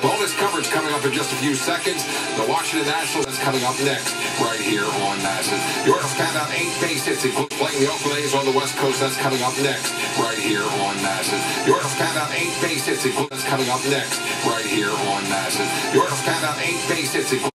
Bonus coverage coming up in just a few seconds. The Washington Nationals is coming up next, right here on NASN. The Orioles panned out 8 base hits, including playing the Oakland A's on the West Coast. That's coming up next, right here on NASN. The Orioles panned out 8 base hits, including that's coming up next, right here on NASN. The Orioles panned out 8 base hits, including